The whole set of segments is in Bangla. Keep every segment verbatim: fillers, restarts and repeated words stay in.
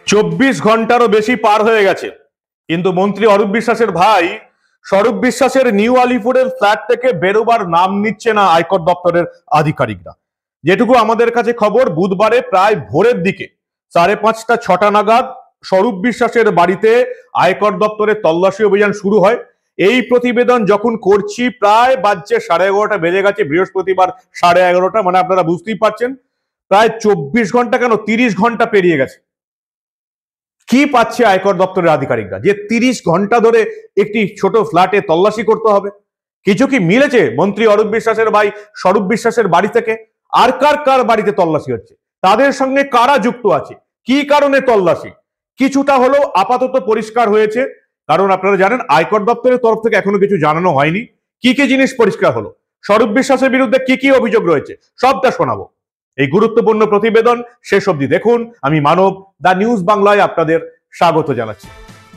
চব্বিশ ঘন্টারও বেশি পার হয়ে গেছে, কিন্তু মন্ত্রী অরূপ বিশ্বাসের ভাই স্বরূপ বিশ্বাসের নিউ আলিপুরের ফ্ল্যাট থেকে বেরোবার নাম নিচ্ছে না আয়কর দপ্তরের আধিকারিকরা। যেটুকু আমাদের কাছে খবর, বুধবারে প্রায় ভোরের দিকে সাড়ে পাঁচটা ছটা নাগাদ স্বরূপ বিশ্বাসের বাড়িতে আয়কর দপ্তরের তল্লাশি অভিযান শুরু হয়। এই প্রতিবেদন যখন করছি প্রায় বাজছে সাড়ে এগারোটা বেজে গেছে, বৃহস্পতিবার সাড়ে এগারোটা, মানে আপনারা বুঝতেই পারছেন প্রায় চব্বিশ ঘন্টা কেন তিরিশ ঘন্টা পেরিয়ে গেছে। কি পাচ্ছে আয়কর দপ্তরের আধিকারিকরা যে তিরিশ ঘন্টা ধরে একটি ছোট ফ্ল্যাটে তল্লাশি করতে হবে? কিছু কি মিলেছে মন্ত্রী অরূপ বিশ্বাসের ভাই স্বরূপ বিশ্বাসের বাড়ি থেকে? আর কার কার বাড়িতে তল্লাশি হচ্ছে, তাদের সঙ্গে কারা যুক্ত আছে, কি কারণে তল্লাশি, কিছুটা হলেও আপাতত পরিষ্কার হয়েছে। কারণ আপনারা জানেন আয়কর দপ্তরের তরফ থেকে এখনো কিছু জানানো হয়নি। কি কি জিনিস পরিষ্কার হলো, স্বরূপ বিশ্বাসের বিরুদ্ধে কি কি অভিযোগ রয়েছে, সবটা শোনাবো। এই গুরুত্বপূর্ণ প্রতিবেদন শেষ অবধি দেখুন। আমি মানব, দা নিউজ বাংলায় আপনাদের স্বাগত জানাচ্ছি।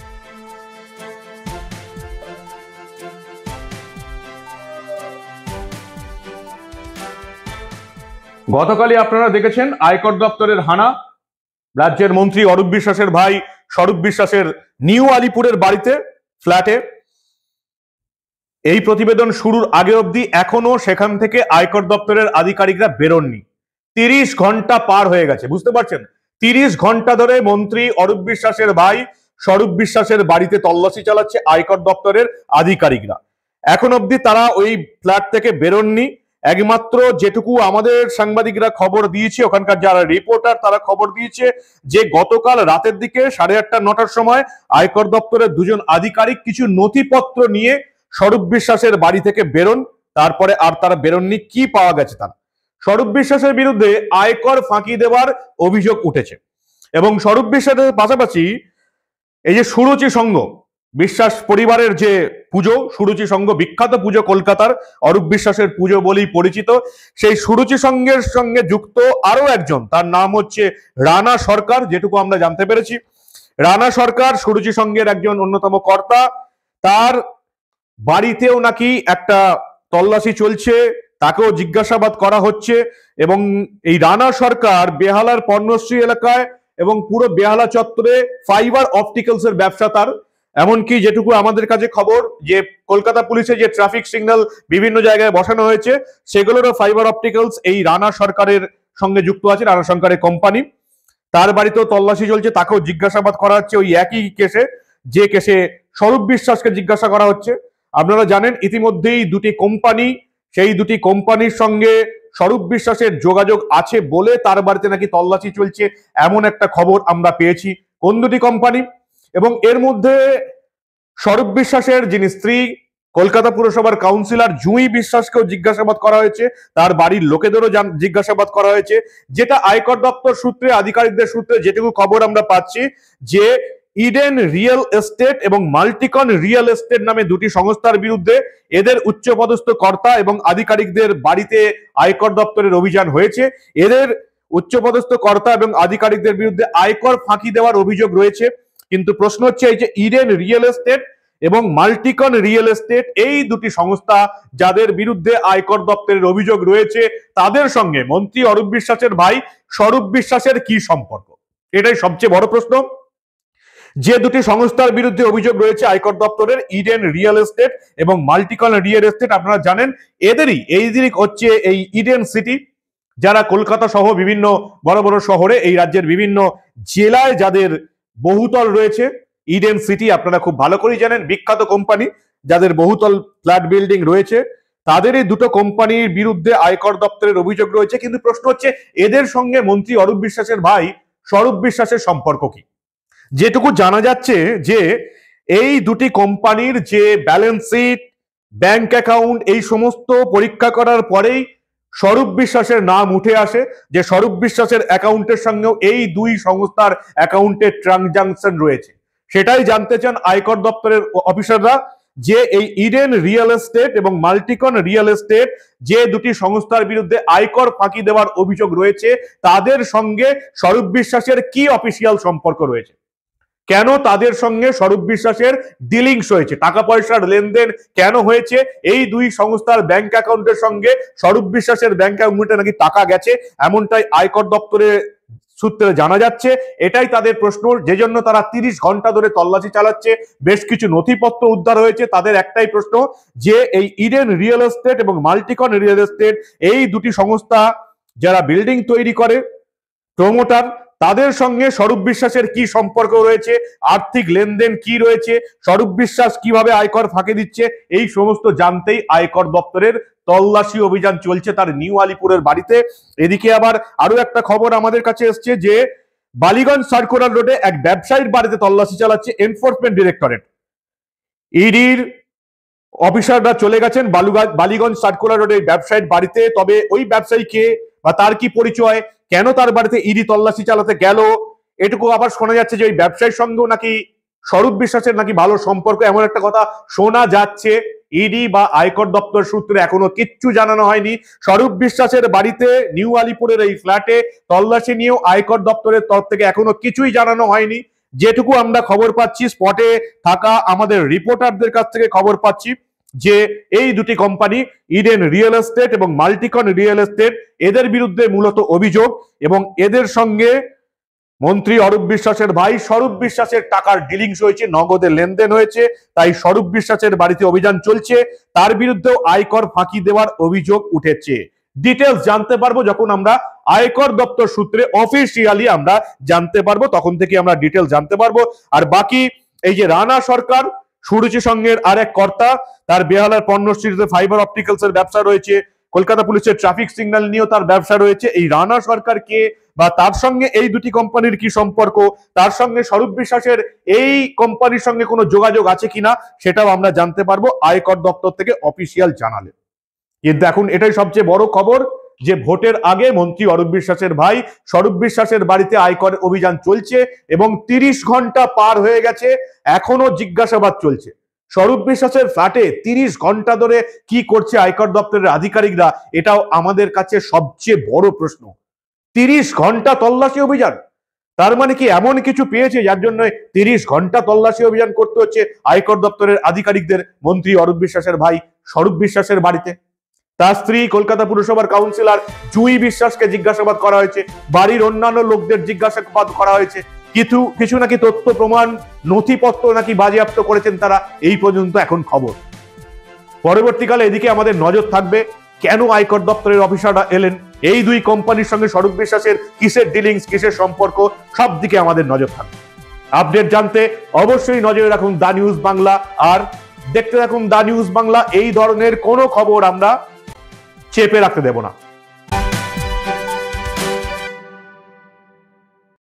গতকালই আপনারা দেখেছেন আয়কর দপ্তরের হানা রাজ্যের মন্ত্রী অরূপ বিশ্বাসের ভাই স্বরূপ বিশ্বাসের নিউ আলিপুরের বাড়িতে, ফ্ল্যাটে। এই প্রতিবেদন শুরুর আগে অবধি এখনো সেখান থেকে আয়কর দপ্তরের আধিকারিকরা বেরোননি। তিরিশ ঘন্টা পার হয়ে গেছে, বুঝতে পারছেন? তিরিশ ঘন্টা ধরে মন্ত্রী অরূপ বিশ্বাসের ভাই স্বরূপ বিশ্বাসের বাড়িতে তল্লাশি চালাচ্ছে আয়কর দপ্তরের আধিকারিকরা। এখন অবধি তারা ওই ফ্ল্যাট থেকে বেরোননি। একমাত্র যেটুকু আমাদের সাংবাদিকরা খবর দিয়েছে, ওখানকার যারা রিপোর্টার তারা খবর দিয়েছে যে গতকাল রাতের দিকে সাড়ে আটটা নটার সময় আয়কর দপ্তরের দুজন আধিকারিক কিছু নথিপত্র নিয়ে স্বরূপ বিশ্বাসের বাড়ি থেকে বেরোন, তারপরে আর তারা বেরোননি। কি পাওয়া গেছে তার? স্বরূপ বিশ্বাসের বিরুদ্ধে আয়কর ফাঁকি দেওয়ার অভিযোগ উঠেছে এবং স্বরূপ বিশ্বাসের পাশাপাশি এই যে সুরুচি সংঘ, বিশ্বাস পরিবারের যে পুজো, সুরুচি সংঘ বিখ্যাত পুজো, কলকাতার অরূপ বিশ্বাসের পুজো বলেই পরিচিত, সেই সুরুচি সংঘের সঙ্গে যুক্ত আরো একজন, তার নাম হচ্ছে রানা সরকার। যেটুকু আমরা জানতে পেরেছি, রানা সরকার সুরুচি সংঘের একজন অন্যতম কর্তা। তার বাড়িতেও নাকি একটা তল্লাশি চলছে, তাকেও জিজ্ঞাসাবাদ করা হচ্ছে। এবং এই রানা সরকার বেহালার পর্ণশ্রী এলাকায় এবং পুরো বেহালা চত্বরে ফাইবার অপটিক্যালস এর ব্যবসা তার। এমনকি যেটুকু আমাদের কাছে খবর, যে কলকাতা পুলিশের যে ট্রাফিক সিগন্যাল বিভিন্ন জায়গায় বসানো হয়েছে সেগুলোরও ফাইবার অপটিক্যালস এই রানা সরকারের সঙ্গে যুক্ত আছে, রানা সরকারের কোম্পানি। তার বাড়িতেও তল্লাশি চলছে, তাকেও জিজ্ঞাসাবাদ করা হচ্ছে ওই একই কেসে, যে কেসে স্বরূপ বিশ্বাসকে জিজ্ঞাসা করা হচ্ছে। আপনারা জানেন ইতিমধ্যেই দুটি কোম্পানি, সেই দুটি কোম্পানির সঙ্গে স্বরূপ বিশ্বাসের যোগাযোগ আছে বলে তার বাড়িতে নাকি তল্লাশি চলছে, এমন একটা খবর আমরা পেয়েছি। কোন দুটি কোম্পানি? এবং এর মধ্যে স্বরূপ বিশ্বাসের যিনি স্ত্রী, কলকাতা পুরসভার কাউন্সিলর জুঁই বিশ্বাসকেও জিজ্ঞাসাবাদ করা হয়েছে, তার বাড়ির লোকেদেরও জিজ্ঞাসাবাদ করা হয়েছে। যেটা আয়কর দপ্তর সূত্রে, আধিকারিকদের সূত্রে যেটুকু খবর আমরা পাচ্ছি, যে ইডেন রিয়েল এস্টেট এবং মাল্টিকন রিয়েল এস্টেট নামে দুটি সংস্থার বিরুদ্ধে, এদের উচ্চপদস্থ কর্তা এবং আধিকারিকদের বাড়িতে আয়কর দপ্তরের অভিযান হয়েছে। এদের উচ্চপদস্থ কর্তা এবং আধিকারিকদের বিরুদ্ধে আয়কর ফাঁকি দেওয়ার অভিযোগ রয়েছে। কিন্তু প্রশ্ন হচ্ছে এই যে ইডেন রিয়েল এস্টেট এবং মাল্টিকন রিয়েল এস্টেট, এই দুটি সংস্থা যাদের বিরুদ্ধে আয়কর দপ্তরের অভিযোগ রয়েছে, তাদের সঙ্গে মন্ত্রী অরূপ বিশ্বাসের ভাই স্বরূপ বিশ্বাসের কি সম্পর্ক? এটাই সবচেয়ে বড় প্রশ্ন। যে দুটি সংস্থার বিরুদ্ধে অভিযোগ রয়েছে আয়কর দপ্তরের, ইডেন রিয়েল এস্টেট এবং মাল্টিকন রিয়েল এস্টেট, আপনারা জানেন এদেরই এইদিক হচ্ছে এই ইডেন সিটি, যারা কলকাতা সহ বিভিন্ন বড় বড় শহরে, এই রাজ্যের বিভিন্ন জেলায় যাদের বহুতল রয়েছে। ইডেন সিটি আপনারা খুব ভালো করেই জানেন, বিখ্যাত কোম্পানি যাদের বহুতল ফ্ল্যাট বিল্ডিং রয়েছে, তাদের এই দুটো কোম্পানির বিরুদ্ধে আয়কর দপ্তরের অভিযোগ রয়েছে। কিন্তু প্রশ্ন হচ্ছে এদের সঙ্গে মন্ত্রী অরূপ বিশ্বাসের ভাই স্বরূপ বিশ্বাসের সম্পর্ক কি? যেটুকু জানা যাচ্ছে যে এই দুটি কোম্পানির যে ব্যালেন্স শিট, ব্যাংক অ্যাকাউন্ট, এই সমস্ত পরীক্ষা করার পরেই স্বরূপ বিশ্বাসের নাম উঠে আসে, যে স্বরূপ বিশ্বাসের অ্যাকাউন্টের সঙ্গেও এই দুই সংস্থার অ্যাকাউন্টের ট্রানজাকশন রয়েছে। সেটাই জানতে চান আয়কর দপ্তরের অফিসাররা, যে এই ইডেন রিয়েল এস্টেট এবং মাল্টিকন রিয়েল এস্টেট যে দুটি সংস্থার বিরুদ্ধে আয়কর ফাঁকি দেওয়ার অভিযোগ রয়েছে, তাদের সঙ্গে স্বরূপ বিশ্বাসের কি অফিসিয়াল সম্পর্ক রয়েছে, কেন তাদের সঙ্গে স্বরূপ বিশ্বাসের ডিলিংস হয়েছে, টাকা পয়সার লেনদেন কেন হয়েছে, এই দুই সংস্থার ব্যাংক অ্যাকাউন্টের সঙ্গে স্বরূপ বিশ্বাসের ব্যাংক অ্যাকাউন্টে নাকি টাকা গেছে, এমনটাই আয়কর দপ্তরের সূত্রে জানা যাচ্ছে এটাই তাদের প্রশ্ন, যে জন্য তারা তিরিশ ঘন্টা ধরে তল্লাশি চালাচ্ছে। বেশ কিছু নথিপত্র উদ্ধার হয়েছে। তাদের একটাই প্রশ্ন যে এই ইডেন রিয়েল এস্টেট এবং মাল্টিকন রিয়েল এস্টেট, এই দুটি সংস্থা যারা বিল্ডিং তৈরি করে, প্রমোটার, তাদের সঙ্গে স্বরূপ বিশ্বাসের কি সম্পর্ক রয়েছে, আর্থিক লেনদেন কি রয়েছে, স্বরূপ বিশ্বাস কিভাবে আয়কর ফাঁকি দিচ্ছে, এই সমস্ত জানতেই আয়কর দপ্তরের তল্লাশি অভিযান চলছে তার নিউ আলিপুরের বাড়িতে। এদিকে আবার আরো একটা খবর আমাদের কাছে এসছে যে বালিগঞ্জ সার্কুলার রোডে এক ব্যবসায়ীর বাড়িতে তল্লাশি চালাচ্ছে এনফোর্সমেন্ট ডিরেক্টরেট। ইডির অফিসাররা চলে গেছেন বালিগঞ্জ সার্কুলার রোডের ব্যবসায়ীর বাড়িতে। তবে ওই ব্যবসায়ীকে বা তার কি পরিচয়, কেন তার বাড়িতে ইডি তল্লাশি চালাতে গেল, এটুকু আবার শোনা যাচ্ছে যে ওই ব্যবসায়ীর সঙ্গেও নাকি স্বরূপ বিশ্বাসের নাকি ভালো সম্পর্ক, এমন একটা কথা শোনা যাচ্ছে। ইডি বা আয়কর দপ্তর সূত্রে এখনো কিচ্ছু জানানো হয়নি। স্বরূপ বিশ্বাসের বাড়িতে নিউ আলিপুরের এই ফ্ল্যাটে তল্লাশি নিয়েও আয়কর দপ্তরের তরফ থেকে এখনো কিছুই জানানো হয়নি। যেটুকু আমরা খবর পাচ্ছি, স্পটে থাকা আমাদের রিপোর্টারদের কাছ থেকে খবর পাচ্ছি যে এই দুটি কোম্পানি ইডেন রিয়েল এস্টেট এবং মাল্টিকন রিয়েল এস্টেট, এদের বিরুদ্ধে মূলত অভিযোগ, এবং এদের সঙ্গে মন্ত্রী অরূপ বিশ্বাসের ভাই স্বরূপ বিশ্বাসের টাকার ডিলিংস হয়েছে, নগদে লেনদেন হয়েছে। তাই স্বরূপ বিশ্বাসের বাড়িতে অভিযান চলছে, তার বিরুদ্ধেও আয়কর ফাঁকি দেওয়ার অভিযোগ উঠেছে। ডিটেলস জানতে পারবো যখন আমরা আয়কর দপ্তর সূত্রে অফিসিয়ালি আমরা জানতে পারবো, তখন থেকে আমরা ডিটেলস জানতে পারবো। আর বাকি এই যে রানা সরকার, সুরুচি সঙ্গের আর এক কর্তা, তার বেহালার পণ্যশ্রীতে ফাইবার অপটিক্যালস এর ব্যবসা রয়েছে, কলকাতা পুলিশের ট্রাফিক সিগন্যাল নিয়েও তার ব্যবসা রয়েছে। এই রানা সরকার কে বা তার সঙ্গে এই দুটি কোম্পানির কি সম্পর্ক, তার সঙ্গে স্বরূপ বিশ্বাসের এই কোম্পানির সঙ্গে কোনো যোগাযোগ আছে কিনা, সেটাও আমরা জানতে পারবো আয়কর দপ্তর থেকে অফিসিয়াল জানালে। কিন্তু এখন এটাই সবচেয়ে বড় খবর যে ভোটের আগে মন্ত্রী অরূপ বিশ্বাসের ভাই স্বরূপ বিশ্বাসের বাড়িতে আয়কর অভিযান চলছে এবং তিরিশ ঘন্টা পার হয়ে গেছে, এখনো জিজ্ঞাসাবাদ চলছে। স্বরূপ বিশ্বাসের ফ্ল্যাটে তিরিশ ঘন্টা ধরে কি করছে আয়কর দপ্তরের আধিকারিকরা, এটাও আমাদের কাছে সবচেয়ে বড় প্রশ্ন। তিরিশ ঘন্টা তল্লাশি অভিযান, তার মানে কি এমন কিছু পেয়েছে যার জন্য তিরিশ ঘন্টা তল্লাশি অভিযান করতে হচ্ছে আয়কর দপ্তরের আধিকারিকদের মন্ত্রী অরূপ বিশ্বাসের ভাই স্বরূপ বিশ্বাসের বাড়িতে? তার স্ত্রী কলকাতা পুরসভার কাউন্সিলর জুঁই বিশ্বাসকে জিজ্ঞাসাবাদ করা হয়েছে, বাড়ির অন্যান্য লোকদের জিজ্ঞাসাবাদ করা হয়েছে, কিছু কিছু নাকি তথ্য প্রমাণ নথিপত্র নাকি বাজেয়াপ্ত করেছেন তারা, এই পর্যন্ত এখন খবর। পরবর্তীকালে এদিকে আমাদের নজর থাকবে কেন আয়কর দপ্তরের অফিসাররা এলেন, এই দুই কোম্পানির সঙ্গে স্বরূপ বিশ্বাসের কিসের ডিলিংস, কিসের সম্পর্ক, সব দিকে আমাদের নজর থাকবে। আপডেট জানতে অবশ্যই নজরে রাখুন দা নিউজ বাংলা, আর দেখতে থাকুন দা নিউজ বাংলা। এই ধরনের কোনো খবর আমরা চেপে রাখতে দেব না।